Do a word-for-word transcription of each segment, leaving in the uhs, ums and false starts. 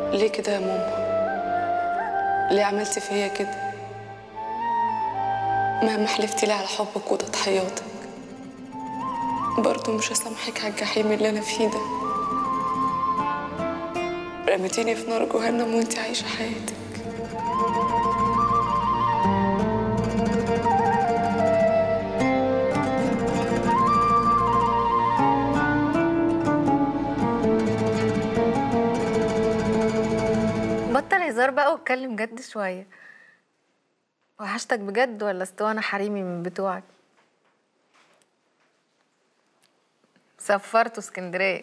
ليه كده يا ماما؟ ليه عملتي فيا كده؟ مهما حلفتي لي على حبك وتضحياتك برضه مش هسامحك على الجحيم اللي انا فيه ده. رميتيني في نار جهنم وانتي عايشه حياتك. بطل هزار بقى واتكلم جد شويه. وحشتك بجد ولا اسطوانه حريمي من بتوعك؟ سفرته اسكندريه.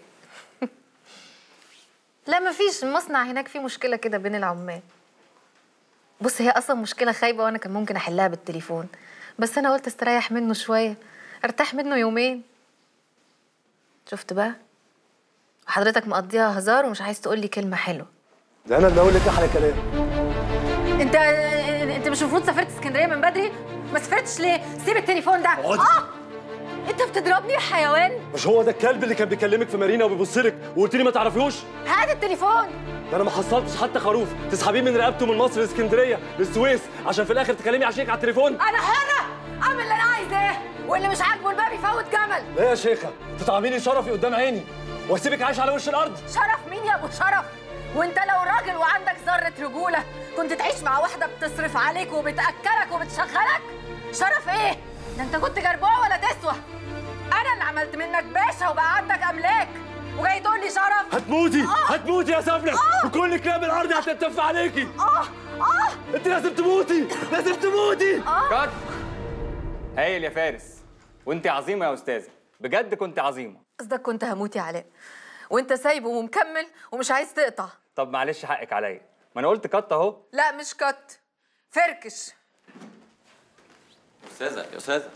لا مفيش، المصنع هناك فيه مشكله كده بين العمال. بص هي اصلا مشكله خايبه وانا كان ممكن احلها بالتليفون، بس انا قلت استريح منه شويه، ارتاح منه يومين. شفت بقى؟ وحضرتك مقضيها هزار ومش عايز تقول لي كلمه حلوه. ده انا اللي اقول لك احلى كلام. انت انت مش المفروض سافرت اسكندريه من بدري؟ ما سافرتش ليه؟ سيب التليفون ده. اقعدي. اه انت بتضربني يا حيوان. مش هو ده الكلب اللي كان بيكلمك في مارينا وبيبص لك وقلت لي ما تعرفيهوش؟ هات التليفون. ده انا ما حصلتش حتى خروف تسحبيه من رقبته من مصر لاسكندريه للسويس عشان في الاخر تكلمي عشانك على التليفون. انا حره اعمل اللي انا عايزاه، واللي مش عاجبه الباب يفوت جمل. لا يا شيخه، تطعميني شرفي قدام عيني واسيبك عايش على وش الارض. شرف مين يا ابو شرف؟ وانت لو راجل وعندك ذره رجوله كنت تعيش مع واحده بتصرف عليك وبتاكلك وبتشغلك؟ شرف ايه؟ ده انت كنت جربوع ولا تسوى؟ انا اللي عملت منك باشا وبقى عندك املاك وجاي تقول لي شرف؟ هتموتي آه. هتموتي يا سفلة، آه. وكل كلاب الارض هتتف عليكي. اه اه انت لازم تموتي، لازم تموتي. اه كات. هايل يا فارس، وانت عظيمه يا استاذه، بجد كنت عظيمه. قصدك كنت هموت يا علاء وانت سايبه ومكمل ومش عايز تقطع. طب معلش حقك عليا، ما انا قلت كات اهو. لا مش كت، فركش. استاذه يا استاذه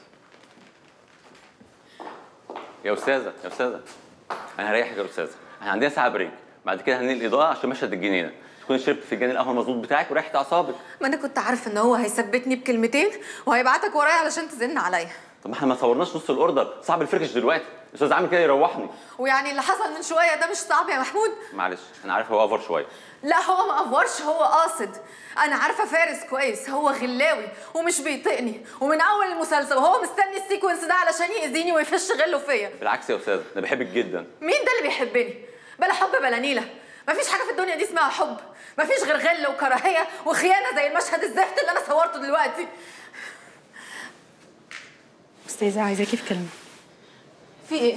يا استاذه يا استاذه انا هريحك يا استاذه. احنا عندنا ساعه بريك، بعد كده هننقل الاضاءه عشان مشهد الجنينه، تكون شربت فنجان القهوه المظبوط بتاعك وريحت اعصابك. ما انا كنت عارفه ان هو هيثبتني بكلمتين وهيبعتك ورايا علشان تزن عليا. طب ما احنا ما صورناش نص الاوردر، صعب الفركش دلوقتي، الاستاذ عامل كده يروحني. ويعني اللي حصل من شويه ده مش صعب يا محمود؟ معلش انا عارف هو اوفر شويه. لا هو ما افورش، هو قاصد. انا عارفه فارس كويس، هو غلاوي ومش بيطيقني، ومن اول المسلسل وهو مستني السيكونس ده علشان يأذيني ويفش غله فيا. بالعكس يا استاذه انا بحبك جدا. مين ده اللي بيحبني؟ بلا حب بلا نيله، مفيش حاجه في الدنيا دي اسمها حب، مفيش غير غل وكراهيه وخيانه زي المشهد الزفت اللي انا صورته دلوقتي. استاذه عايزاكي في كلمه. في ايه؟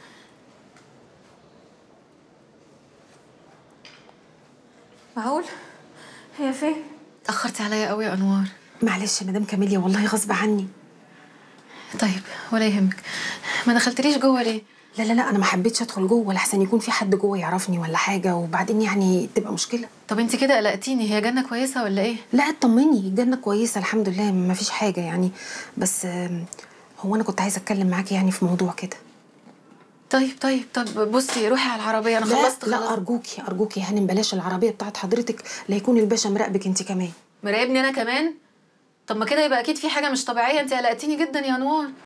معقول؟ هي فين؟ اتأخرتي عليا قوي يا أنوار. معلش يا مدام كاميليا والله غصب عني. طيب ولا يهمك، ما دخلتليش جوه ليه؟ لا لا لا انا ما حبيتش ادخل جوه لحسن يكون في حد جوه يعرفني ولا حاجه وبعدين يعني تبقى مشكله. طب انت كده قلقتيني، هي جنة كويسة ولا ايه؟ لا اطمني، الجنه كويسه الحمد لله ما فيش حاجه يعني، بس هو انا كنت عايزه اتكلم معاكي يعني في موضوع كده. طيب طيب طب بصي روحي على العربية، أنا خلصت لا خلاص. لا ارجوكي ارجوكي يا هانم بلاش العربيه بتاعت حضرتك، لا يكون الباشا مراقبك انت كمان. مراقبني أنا كمان؟ طب ما كده يبقى أكيد في حاجة مش طبيعية، انت قلقتيني جدا يا أنوار.